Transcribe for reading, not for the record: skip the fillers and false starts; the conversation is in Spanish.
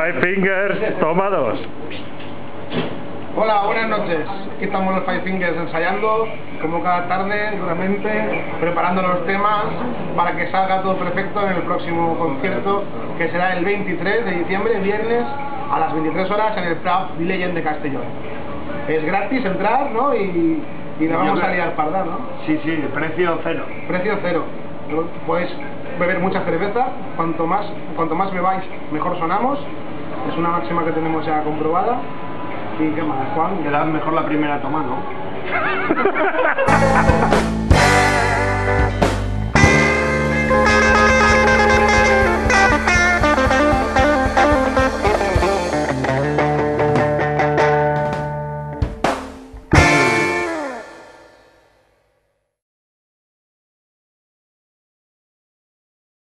Five Fingers, toma 2. Hola, buenas noches. Aquí estamos los Five Fingers ensayando, como cada tarde, duramente, preparando los temas para que salga todo perfecto en el próximo concierto, que será el 23 de diciembre, viernes, a las 23 horas en el pub D'Legend de Castellón. Es gratis entrar, ¿no? Y la vamos a liar parda, ¿no? Sí, precio cero. Precio cero. Podéis beber mucha cerveza, cuanto más bebáis, mejor sonamos. Es una máxima que tenemos ya comprobada. ¿Y qué más, Juan? Queda mejor la primera toma, ¿no?